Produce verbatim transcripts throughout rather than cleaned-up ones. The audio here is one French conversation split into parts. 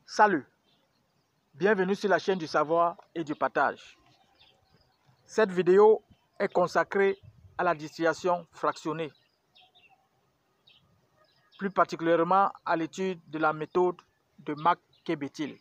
Salut, bienvenue sur la chaîne du savoir et du partage. Cette vidéo est consacrée à la distillation fractionnée, plus particulièrement à l'étude de la méthode de McKay-Bethel.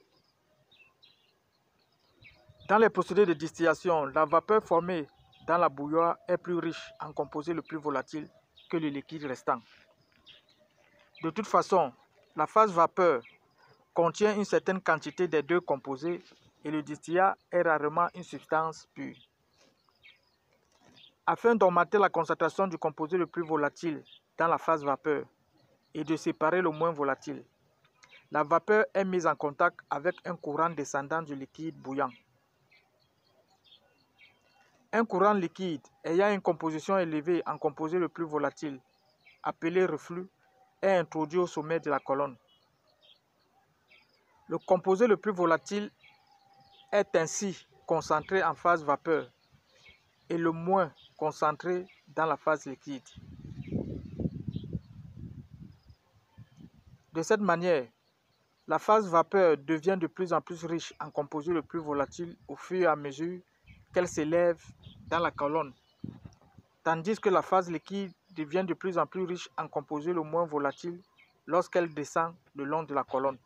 Dans les procédés de distillation, la vapeur formée dans la bouilloire est plus riche en composés le plus volatile que le liquide restant. De toute façon, la phase vapeur contient une certaine quantité des deux composés et le distillat est rarement une substance pure. Afin d'augmenter la concentration du composé le plus volatile dans la phase vapeur et de séparer le moins volatile, la vapeur est mise en contact avec un courant descendant du liquide bouillant. Un courant liquide ayant une composition élevée en composé le plus volatile, appelé reflux, est introduit au sommet de la colonne. Le composé le plus volatile est ainsi concentré en phase vapeur et le moins concentré dans la phase liquide. De cette manière, la phase vapeur devient de plus en plus riche en composé le plus volatile au fur et à mesure qu'elle s'élève dans la colonne, tandis que la phase liquide devient de plus en plus riche en composé le moins volatile lorsqu'elle descend le long de la colonne.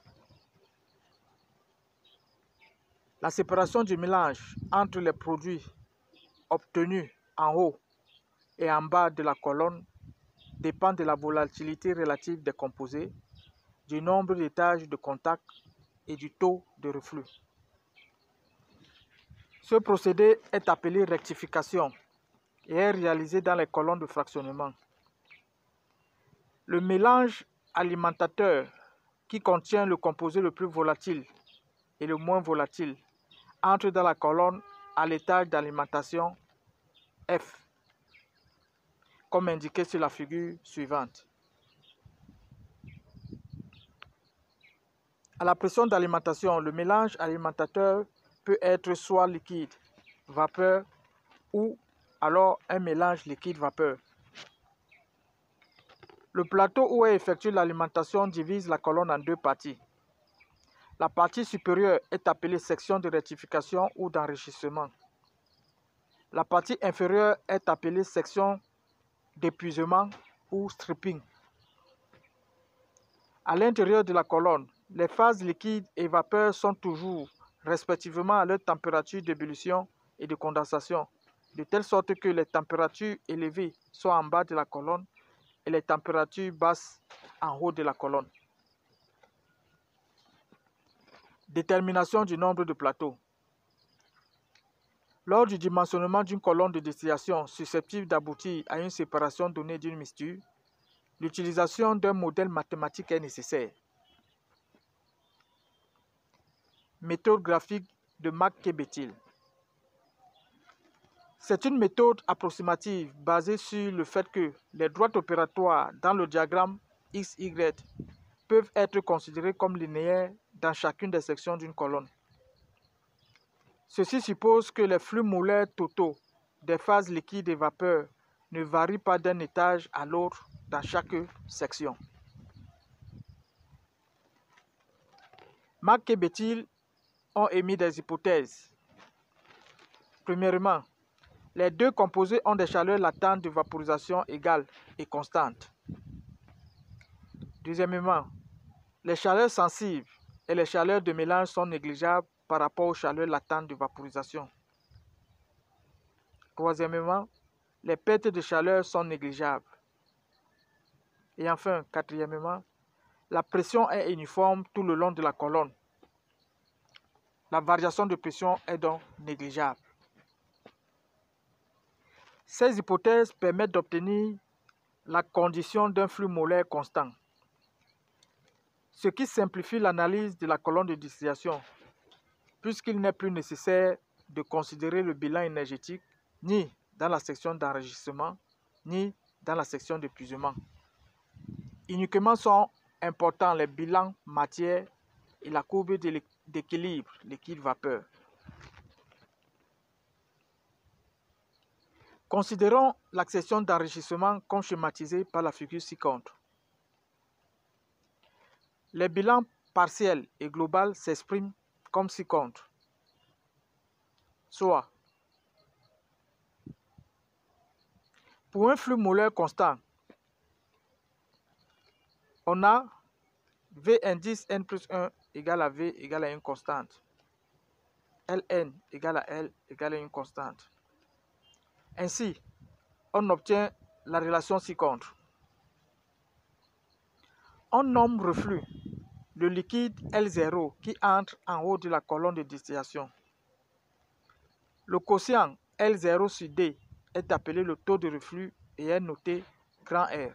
La séparation du mélange entre les produits obtenus en haut et en bas de la colonne dépend de la volatilité relative des composés, du nombre d'étages de contact et du taux de reflux. Ce procédé est appelé rectification et est réalisé dans les colonnes de fractionnement. Le mélange alimentateur qui contient le composé le plus volatile et le moins volatile entre dans la colonne à l'étage d'alimentation F, comme indiqué sur la figure suivante. À la pression d'alimentation, le mélange alimentateur peut être soit liquide, vapeur ou alors un mélange liquide-vapeur. Le plateau où est effectuée l'alimentation divise la colonne en deux parties. La partie supérieure est appelée section de rectification ou d'enrichissement. La partie inférieure est appelée section d'épuisement ou stripping. À l'intérieur de la colonne, les phases liquide et vapeur sont toujours respectivement à leur température d'ébullition et de condensation, de telle sorte que les températures élevées sont en bas de la colonne et les températures basses en haut de la colonne. Détermination du nombre de plateaux. Lors du dimensionnement d'une colonne de distillation susceptible d'aboutir à une séparation donnée d'une mixture, l'utilisation d'un modèle mathématique est nécessaire. Méthode graphique de McKay-Bethel. C'est une méthode approximative basée sur le fait que les droites opératoires dans le diagramme X Y peuvent être considérées comme linéaires dans chacune des sections d'une colonne. Ceci suppose que les flux molaires totaux des phases liquides et vapeur ne varient pas d'un étage à l'autre dans chaque section. McKay-Bethel ont émis des hypothèses. Premièrement, les deux composés ont des chaleurs latentes de vaporisation égales et constantes. Deuxièmement, les chaleurs sensibles et les chaleurs de mélange sont négligeables par rapport aux chaleurs latentes de vaporisation. Troisièmement, les pertes de chaleur sont négligeables. Et enfin, quatrièmement, la pression est uniforme tout le long de la colonne. La variation de pression est donc négligeable. Ces hypothèses permettent d'obtenir la condition d'un flux molaire constant, ce qui simplifie l'analyse de la colonne de distillation, puisqu'il n'est plus nécessaire de considérer le bilan énergétique ni dans la section d'enregistrement, ni dans la section d'épuisement. Uniquement sont importants les bilans matière et la courbe d'équilibre liquide-vapeur. Considérons l'accession d'enrichissement comme schématisée par la figure ci-contre. Les bilans partielle et globale s'expriment comme ci-contre. Soit, pour un flux molaire constant, on a V indice N plus un égale à V égale à une constante. Ln égale à L égale à une constante. Ainsi, on obtient la relation ci-contre. On nomme reflux le liquide L zéro qui entre en haut de la colonne de distillation. Le quotient L zéro sur D est appelé le taux de reflux et est noté grand R.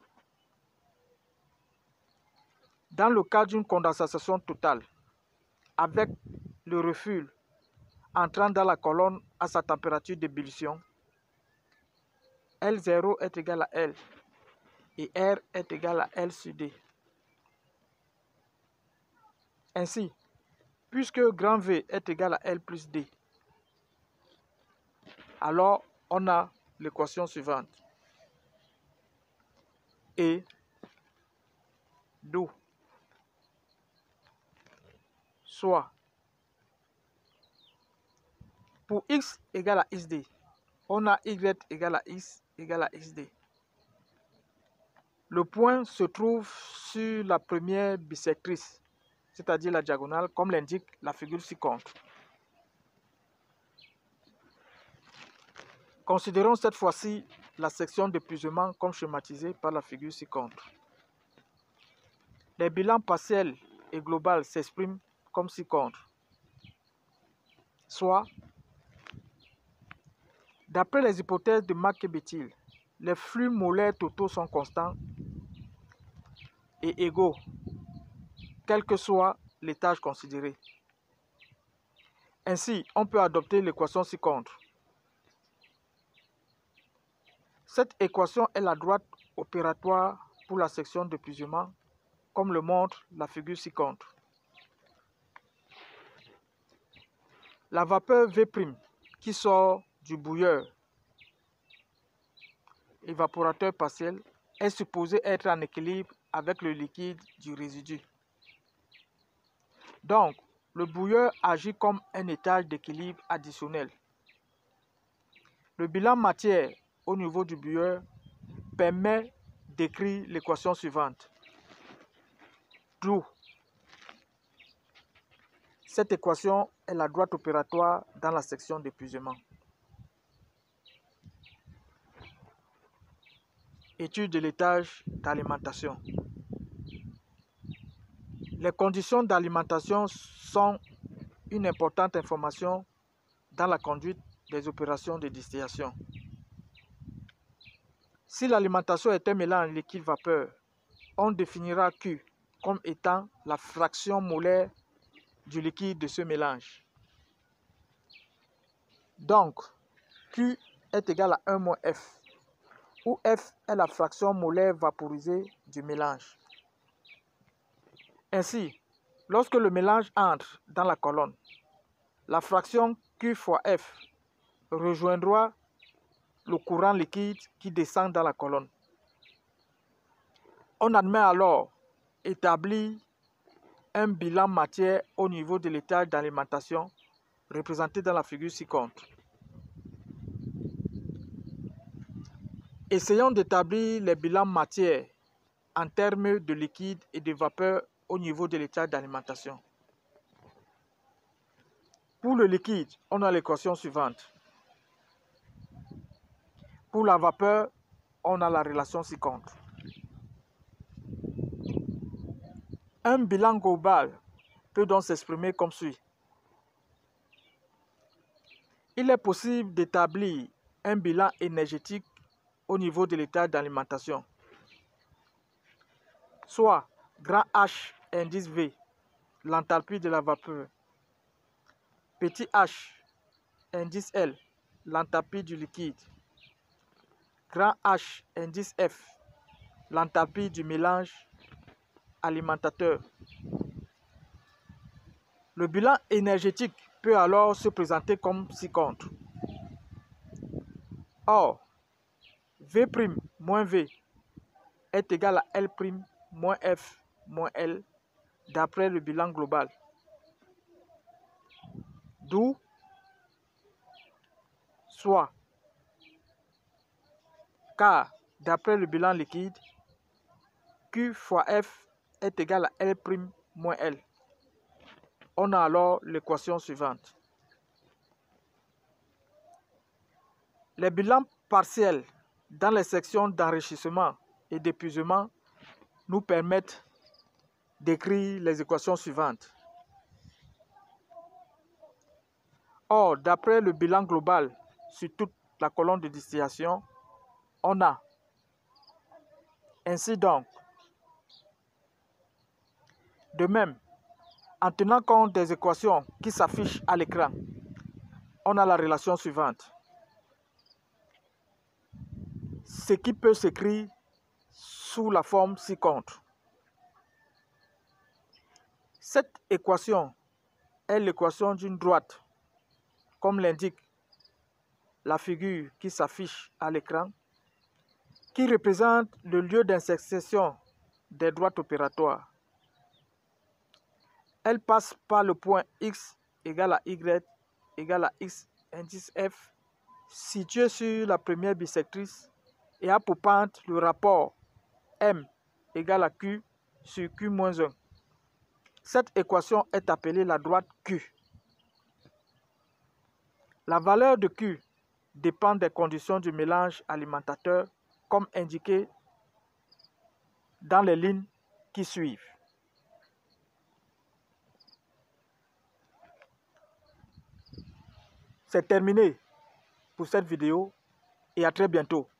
Dans le cas d'une condensation totale, avec le reflux entrant dans la colonne à sa température d'ébullition, L zéro est égal à L et R est égal à L sur D. Ainsi, puisque grand V est égal à L plus D, alors on a l'équation suivante. Et d'où soit pour X égale à X D, on a Y égale à X égale à X D. Le point se trouve sur la première bisectrice, c'est-à-dire la diagonale, comme l'indique la figure ci-contre. Considérons cette fois-ci la section d'épuisement comme schématisée par la figure ci-contre. Les bilans partiels et global s'expriment comme ci-contre. Soit, d'après les hypothèses de Marc-Béthil, les flux molaires totaux sont constants et égaux, quel que soit l'étage considéré. Ainsi, on peut adopter l'équation ci-contre. Cette équation est la droite opératoire pour la section d'épuisement, comme le montre la figure ci-contre. La vapeur V' qui sort du bouilleur évaporateur partiel est supposée être en équilibre avec le liquide du résidu. Donc, le bouilleur agit comme un étage d'équilibre additionnel. Le bilan matière au niveau du bouilleur permet d'écrire l'équation suivante. D'où cette équation est la droite opératoire dans la section d'épuisement. Étude de l'étage d'alimentation. Les conditions d'alimentation sont une importante information dans la conduite des opérations de distillation. Si l'alimentation est un mélange liquide-vapeur, on définira Q comme étant la fraction molaire du liquide de ce mélange. Donc, Q est égal à un moins F, où F est la fraction molaire vaporisée du mélange. Ainsi, lorsque le mélange entre dans la colonne, la fraction Q fois F rejoindra le courant liquide qui descend dans la colonne. On admet alors établir un bilan matière au niveau de l'étage d'alimentation représenté dans la figure ci-contre. Essayons d'établir les bilans matière en termes de liquide et de vapeur au niveau de l'étage d'alimentation. Pour le liquide, on a l'équation suivante. Pour la vapeur, on a la relation ci-contre. Un bilan global peut donc s'exprimer comme suit. Il est possible d'établir un bilan énergétique au niveau de l'état d'alimentation. Soit grand H indice V, l'enthalpie de la vapeur. Petit h indice L, l'enthalpie du liquide. Grand H indice F, l'enthalpie du mélange alimentateur. Le bilan énergétique peut alors se présenter comme ci-contre. Or, V' moins V est égal à L' moins F moins L d'après le bilan global. D'où soit K d'après le bilan liquide, Q fois F est égal à L' moins L. On a alors l'équation suivante. Les bilans partiels dans les sections d'enrichissement et d'épuisement nous permettent d'écrire les équations suivantes. Or, d'après le bilan global sur toute la colonne de distillation, on a ainsi donc. De même, en tenant compte des équations qui s'affichent à l'écran, on a la relation suivante. Ce qui peut s'écrire sous la forme ci-contre. Cette équation est l'équation d'une droite, comme l'indique la figure qui s'affiche à l'écran, qui représente le lieu d'intersection des droites opératoires. Elle passe par le point X égale à Y égale à X indice F, situé sur la première bisectrice et a pour pente le rapport M égale à Q sur Q moins un. Cette équation est appelée la droite Q. La valeur de Q dépend des conditions du mélange alimentateur comme indiqué dans les lignes qui suivent. C'est terminé pour cette vidéo et à très bientôt.